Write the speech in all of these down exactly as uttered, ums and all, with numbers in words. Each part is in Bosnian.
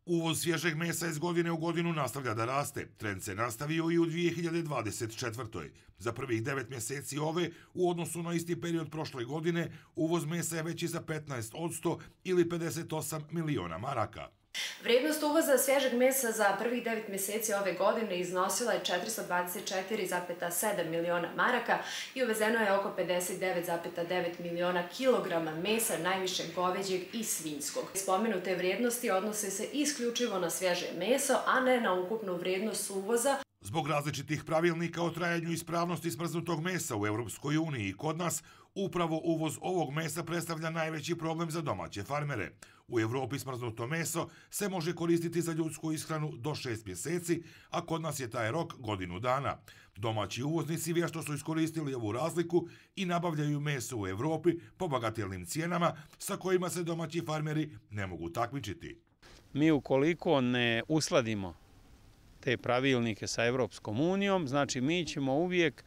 Uvoz svježeg mesa iz godine u godinu nastavlja da raste. Trend se nastavio i u dvije hiljade dvadeset četvrtoj. Za prvih devet mjeseci ove, u odnosu na isti period prošle godine, uvoz mesa je veći za petnaest posto ili pedeset osam miliona maraka. Vrijednost uvoza svježeg mesa za prvih devet mjeseci ove godine iznosila je četiristo dvadeset četiri zarez sedam miliona maraka i uvezeno je oko pedeset devet zarez devet miliona kilograma mesa, najviše goveđeg i svinjskog. Spomenute vrijednosti odnose se isključivo na svježe meso, a ne na ukupnu vrijednost uvoza. Zbog različitih pravilnika o trajanju ispravnosti smrznutog mesa u Europskoj uniji i kod nas, upravo uvoz ovog mesa predstavlja najveći problem za domaće farmere. U Evropi smrznuto meso se može koristiti za ljudsku ishranu do šest mjeseci, a kod nas je taj rok godinu dana. Domaći uvoznici vješto su iskoristili ovu razliku i nabavljaju meso u Evropi po bagatelnim cijenama sa kojima se domaći farmeri ne mogu takmičiti. Mi ukoliko ne uskladimo te pravilnike sa Evropskom unijom, znači mi ćemo uvijek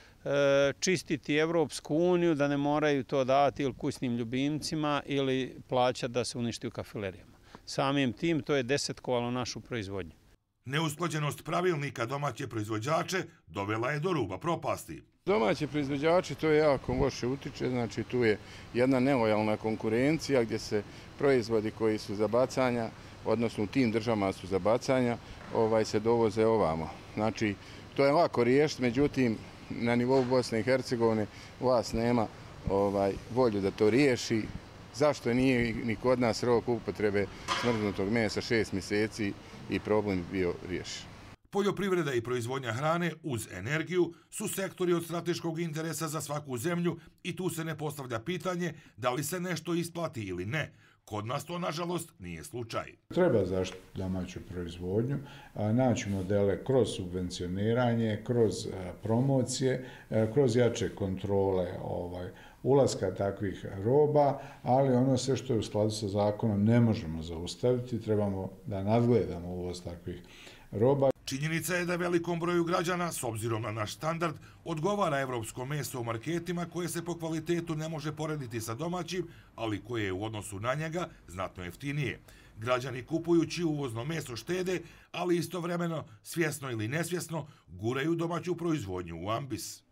e, čistiti Evropsku uniju da ne moraju to davati ili kućnim ljubimcima ili plaćati da se uništi u kafilerijama. Samim tim to je desetkovalo našu proizvodnju. Neusklađenost pravilnika domaće proizvođače dovela je do ruba propasti. Domaći proizvođači to je jako loše utiče, znači tu je jedna nelojalna konkurencija gdje se proizvodi koji su za bacanja, odnosno u tim državama su za bacanja, ovaj, se dovoze ovamo. Znači, to je lako riješiti, međutim, na nivou Bosne i Hercegovine vlast nema ovaj, volju da to riješi. Zašto nije ni kod nas rok upotrebe smrznutog mesa šest mjeseci i problem bio riješen? Poljoprivreda i proizvodnja hrane uz energiju su sektori od strateškog interesa za svaku zemlju i tu se ne postavlja pitanje da li se nešto isplati ili ne. Kod nas to, nažalost, nije slučaj. Treba zaštiti domaću proizvodnju, naći modele kroz subvencioniranje, kroz promocije, kroz jače kontrole ovaj, ulaska takvih roba, ali ono sve što je u skladu sa zakonom ne možemo zaustaviti, trebamo da nadgledamo uvoz takvih roba. Činjenica je da velikom broju građana, s obzirom na naš standard, odgovara evropsko meso u marketima koje se po kvalitetu ne može porediti sa domaćim, ali koje je u odnosu na njega znatno jeftinije. Građani kupujući uvozno meso štede, ali istovremeno, svjesno ili nesvjesno, guraju domaću proizvodnju u ambis.